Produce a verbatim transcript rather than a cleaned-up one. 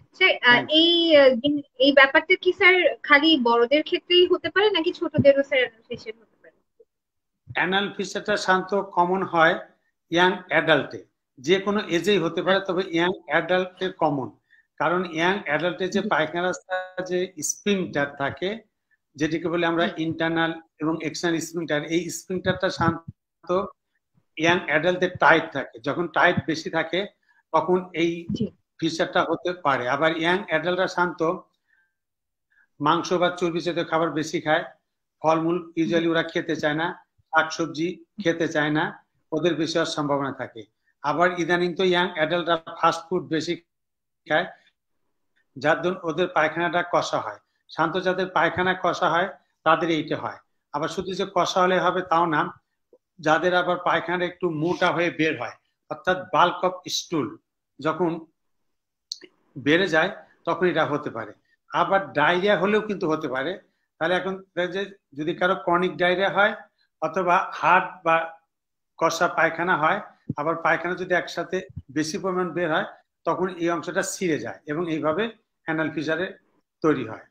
এই এই ব্যাপারটা কি স্যার খালি বড়দের ক্ষেত্রেই হতে পারে নাকি ছোটদেরও স্যার অ্যানাল ফিশার হতে পারে? অ্যানাল ফিশারটা সাধারণত কমন হয় ইয়াং অ্যাডাল্টে, যে কোনো এজেই হতে পারে, তবে ইয়াং অ্যাডাল্টে কমন। কারণ ইয়াং অ্যাডাল্টে যে পায়খানা রাস্তার যে স্প্রিংটার থাকে, যেটিকে বলে আমরা ইন্টারনাল এবং এক্সটার্নাল স্প্রিংটার, এই স্প্রিংটারটা সাধারণত ইয়াং অ্যাডাল্টে টাইট থাকে। যখন টাইট বেশি থাকে তখন এই ফিশারটা হতে পারে। আবার ইয়াং অ্যাডাল্টরা শান্ত মাংস বা চর্বি জাতীয় খাবার বেশি খায়, ফলমূল ইউজুয়ালি ওরা খেতে চায় না, শাকসবজি খেতে চায় না, ওদের বেশি হওয়ার সম্ভাবনা থাকে। আবার ইদানিং তো ইয়াং অ্যাডাল্টরা ফাস্ট ফুড বেশি খায়, যার জন্য ওদের পায়খানাটা কষা হয়। শান্ত যাদের পায়খানা কষা হয় তাদের এইটা হয়। আবার শুধু যে কষা হলে হবে তাও না, যাদের আবার পায়খানা একটু মোটা হয়ে বের হয়, অর্থাৎ বাল্ক অফ স্টুল যখন বেড়ে যায় তখন এটা হতে পারে। আবার ডায়রিয়া হলেও কিন্তু হতে পারে। তাহলে এখন যদি কারো ক্রনিক ডায়রিয়া হয় অথবা হার্ট বা কষা পায়খানা হয়, আবার পায়খানা যদি একসাথে বেশি পরিমাণ বের হয় তখন এই অংশটা ছিঁড়ে যায় এবং এইভাবে অ্যানাল ফিশারে তৈরি হয়।